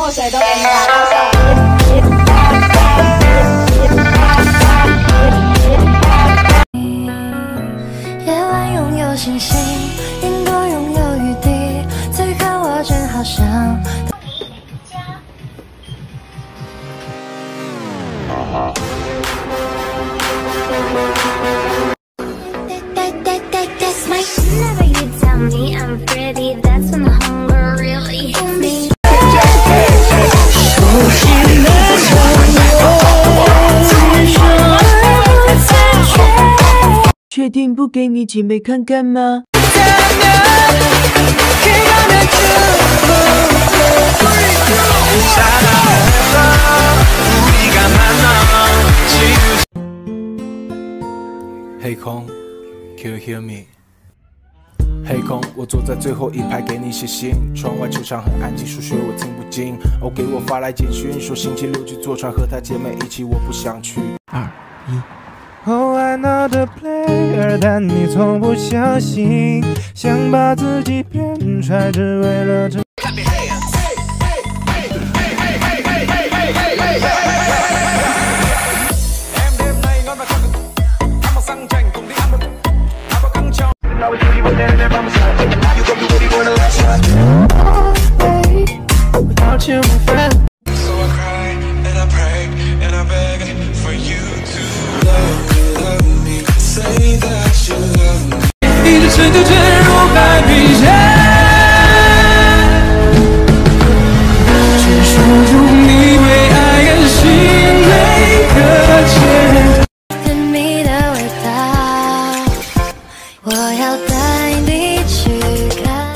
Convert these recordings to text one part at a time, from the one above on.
墨水都给你了，到时候。 夜晚拥有星星，云朵拥有雨滴，此刻我正好想。 确定不给你姐妹看看吗？ 黑空 ，Can you hear me？ 黑空，我坐在最后一排给你写信。窗外球场很安静，数学我听不进。哦，给我发来简讯，说星期六去坐船和她姐妹一起，我不想去。2、1。Oh, I'm not a player， 但你从不相信，想把自己变帅，只为了这。 一直深就沉入海平线，只属于你为爱而心没搁浅。 甜蜜的味道，我要带你去看。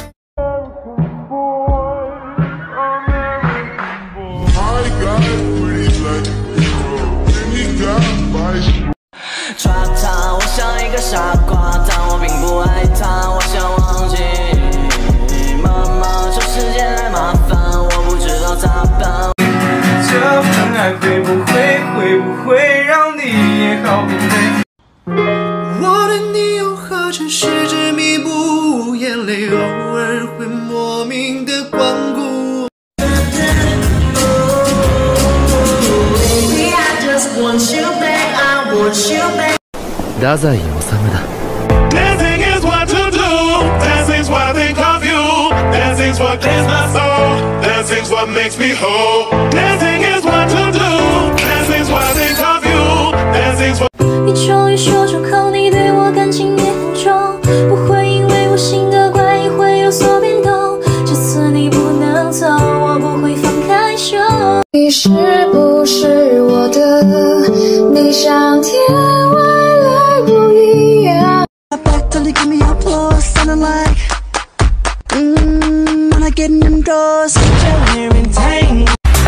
抓他，我像一个傻瓜，但我并不爱他，我想忘记。妈妈，这世界太麻烦，我不知道咋办。 这份爱会不会让你也好疲惫？我对你又何曾是执迷不悟，眼泪偶尔会莫名的光顾。Baby, I just want you back, I want you back. 太宰治だ。 Dancing is what to do. Dancing's what I think of you. Dancing's what clears my soul. Dancing's what makes me whole. Dancing is what to do. Dancing's what I think of you. Dancing's what. 你终于说出口，你对我感情也很重，不会因为我性格怪异会有所变动。这次你不能走，我不会放开手。你是不是我的？你像天外来物一样。 Give me applause, sounding like, when I get indoors, you're here in tank.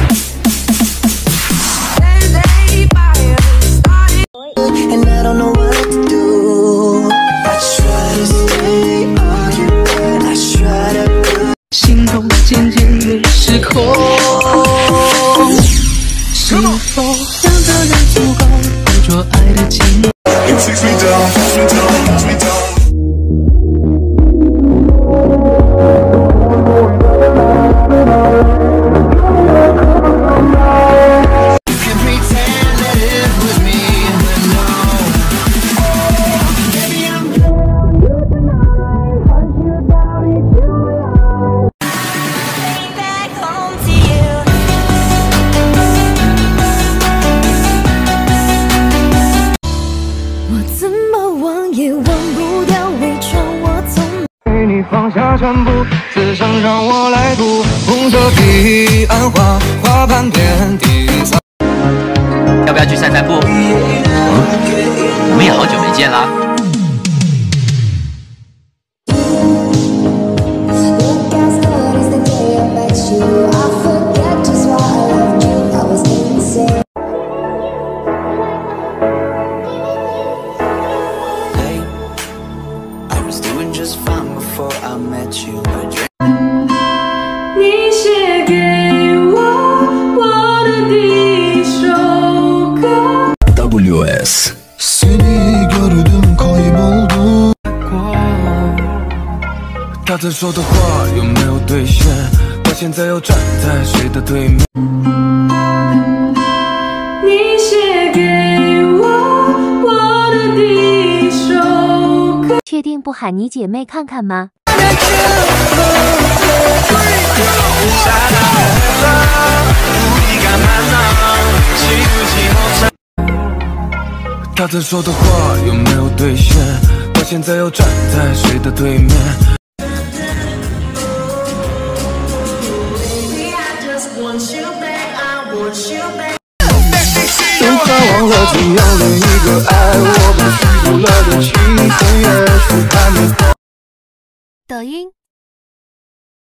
And I don't know what to do. I try to stay occupied, I try to. 心动渐渐的失控，是否两个人足够捕捉爱的经历 It takes me down, takes me down, takes me down.放下全部，只想让我来读。红色彼岸花，花瓣遍地。 要不要去散散步？我们也好久没见啦。 你写给我的第一首歌。 WS Seni gördüm kayboldum 他在说的话有没有兑现？那些现在又站在谁的对面？ 你写给我的第一首歌。 确定不喊你姐妹看看吗？ 他曾说的话有没有兑现？他现在又站在谁的对面？用渴望和怎样的一个爱，我们虚度了的青春，也许还没。 抖音。